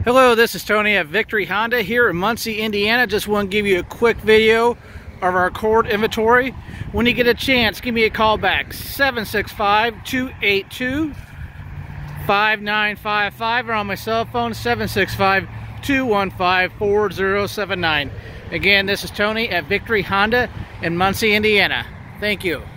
Hello, this is Tony at Victory Honda here in Muncie, Indiana. Just want to give you a quick video of our Accord inventory. When you get a chance, give me a call back, 765-282-5955, or on my cell phone, 765-215-4079. Again, this is Tony at Victory Honda in Muncie, Indiana. Thank you.